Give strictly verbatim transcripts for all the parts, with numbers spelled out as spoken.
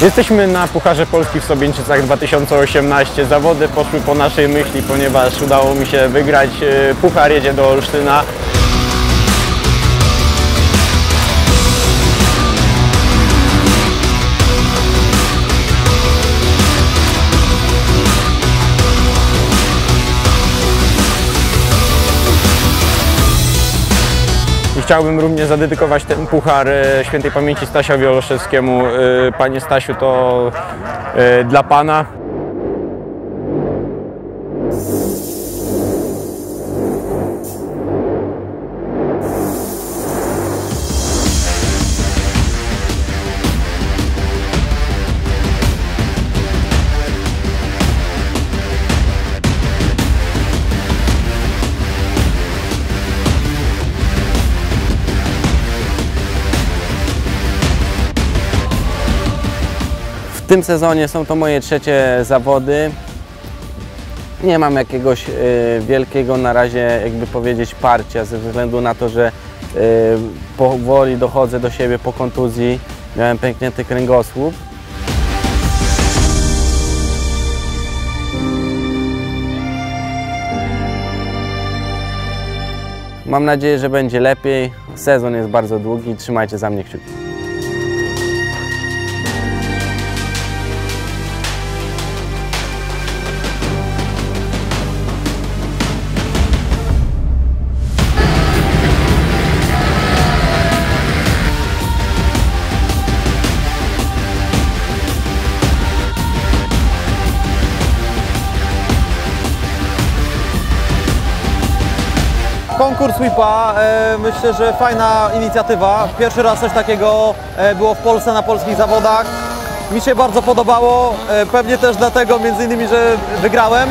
Jesteśmy na Pucharze Polski w Sobieńczycach dwa tysiące osiemnaście. Zawody poszły po naszej myśli, ponieważ udało mi się wygrać. Puchar jedzie do Olsztyna. Chciałbym również zadedykować ten puchar świętej pamięci Stasiowi Oloszewskiemu. Panie Stasiu, to dla Pana. W tym sezonie są to moje trzecie zawody. Nie mam jakiegoś y, wielkiego na razie, jakby powiedzieć, parcia, ze względu na to, że y, powoli dochodzę do siebie po kontuzji. Miałem pęknięty kręgosłup. Mam nadzieję, że będzie lepiej. Sezon jest bardzo długi. Trzymajcie za mnie kciuki. Konkurs whipa, e, myślę, że fajna inicjatywa. Pierwszy raz coś takiego e, było w Polsce na polskich zawodach. Mi się bardzo podobało, e, pewnie też dlatego między innymi, że wygrałem.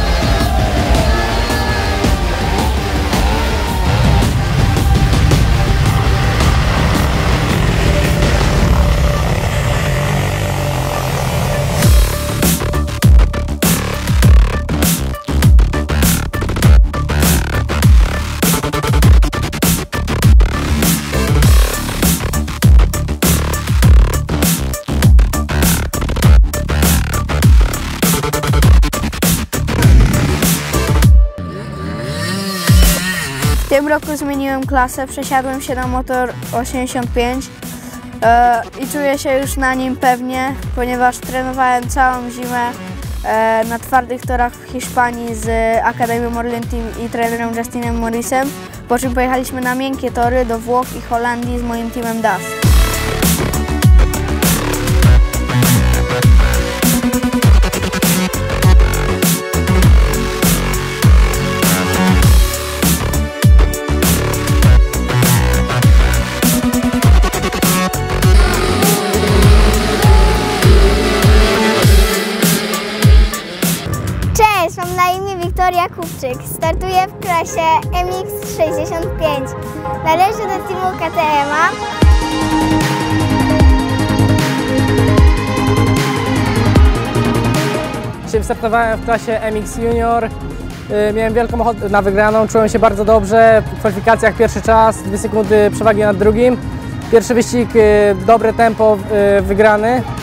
W tym roku zmieniłem klasę, przesiadłem się na motor osiemdziesiąt pięć e, i czuję się już na nim pewnie, ponieważ trenowałem całą zimę e, na twardych torach w Hiszpanii z Akademią Orlen Team i trenerem Justinem Morrisem, po czym pojechaliśmy na miękkie tory do Włoch i Holandii z moim teamem D A S. Mam na imię Wiktoria Kupczyk. Startuję w klasie M X sześćdziesiąt pięć. Należę do teamu K T M a. Dzisiaj startowałem w klasie M X Junior. Miałem wielką ochotę na wygraną, czułem się bardzo dobrze. W kwalifikacjach pierwszy czas, dwie sekundy przewagi nad drugim. Pierwszy wyścig, dobre tempo, wygrany.